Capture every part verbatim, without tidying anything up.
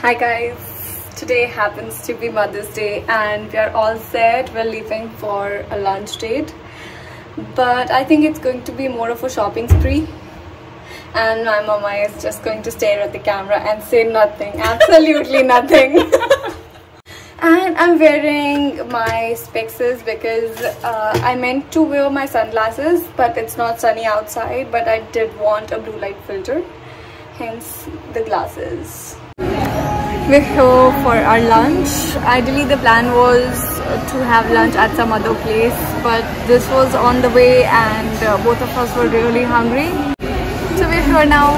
Hi guys, today happens to be Mother's Day and we are all set. We're leaving for a lunch date, but I think it's going to be more of a shopping spree, and my mama is just going to stare at the camera and say nothing, absolutely nothing. And I'm wearing my specs because uh, I meant to wear my sunglasses, but it's not sunny outside, but I did want a blue light filter, hence the glasses. We're here for our lunch. Ideally the plan was to have lunch at some other place, but this was on the way and uh, both of us were really hungry. So we're here now.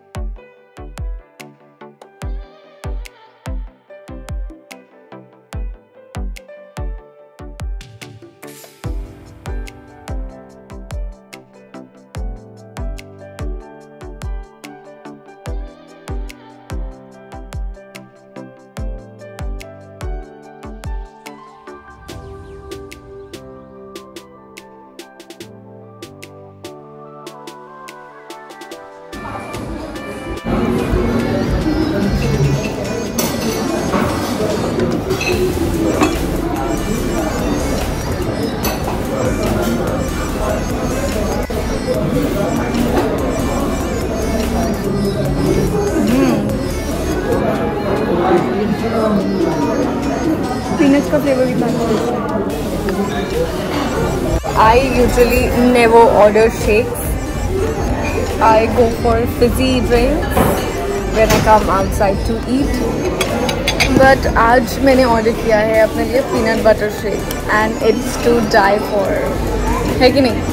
Peanuts का flavor कितना अच्छा है. I usually never order shakes. I go for fizzy drinks when I come outside to eat. But आज मैंने order किया है अपने लिए peanut butter shake and it's to die for. है कि नहीं?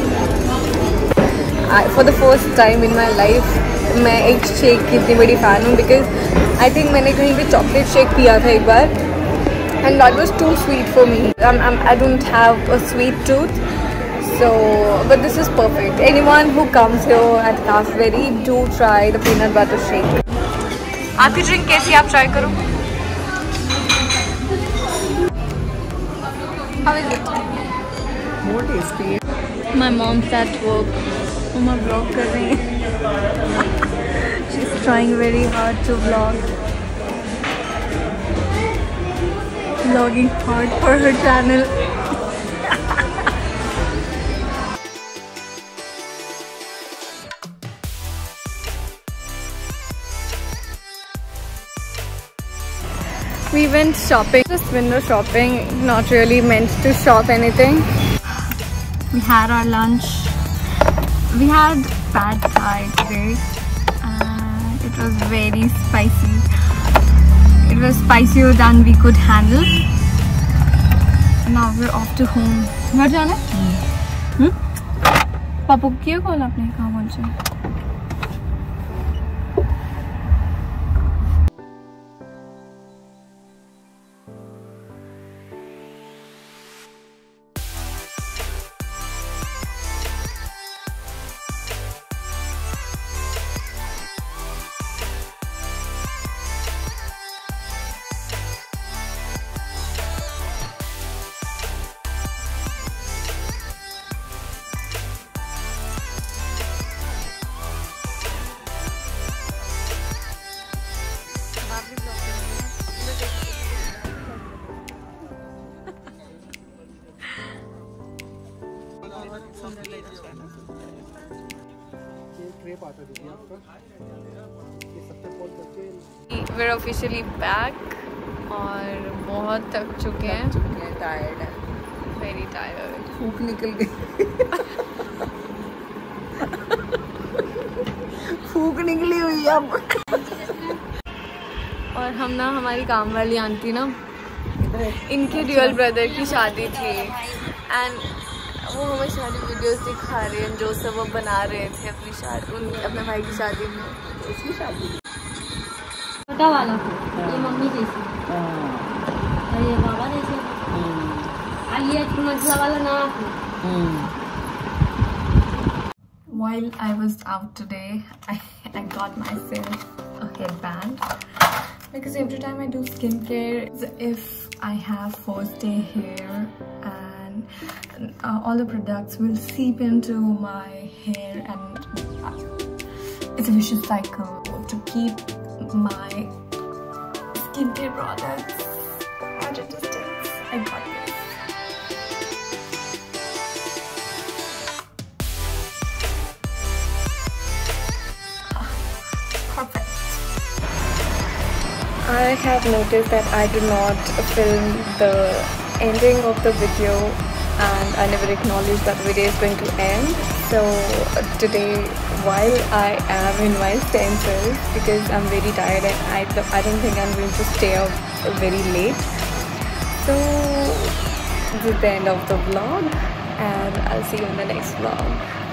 I, for the first time in my life मैं एक शेक की इतनी बड़ी फ़ैन हूँ because I think मैंने कहीं पे chocolate shake पिया था एक बार and that was too sweet for me. I'm, I'm, I don't have a sweet tooth, so but this is perfect. Anyone who comes here at Castberry, do try the peanut butter shake. आपकी drink कैसी आप try करो? How is it? More tasty. My mom's at work. Mama vlog कर रही है. She's trying very hard to vlog. Vlogging hard for her channel. We went shopping, just window shopping, not really meant to shop anything. We had our lunch. We had pad thai today and it was very spicy. It was spicier than we could handle. Now we're off to home. Where जाना है? Hmm? पापा को किया call आपने कहाँ पहुँचे? We're officially back और बहुत थक चुके हैं. Tired है. Very tired. भूख निकल गई. भूख निकली हुई है अब. और हम ना हमारी काम वाली आंटी ना इनके रियल ब्रदर की शादी थी एंड वो हमें सारी वीडियोस दिखा रहे हैं जो सब वो बना रहे थे अपनी शादी अपने भाई की शादी में. इसकी शादी छोटा वाला ये मम्मी जैसी और ये बाबा जैसे और ये मंझला वाला ना. While I was out today, I, I got myself a headband because every time I do skincare, it's if I have first day hair and uh, all the products will seep into my hair and uh, it's a vicious cycle. To keep my skincare products at a distance. I got this. Ah, perfect. I have noticed that I do not film the ending of the video and I never acknowledge that video is going to end. So today, while I am in my senses, because I'm very tired and I, I don't think I'm going to stay up very late. So this is the end of the vlog and I'll see you in the next vlog.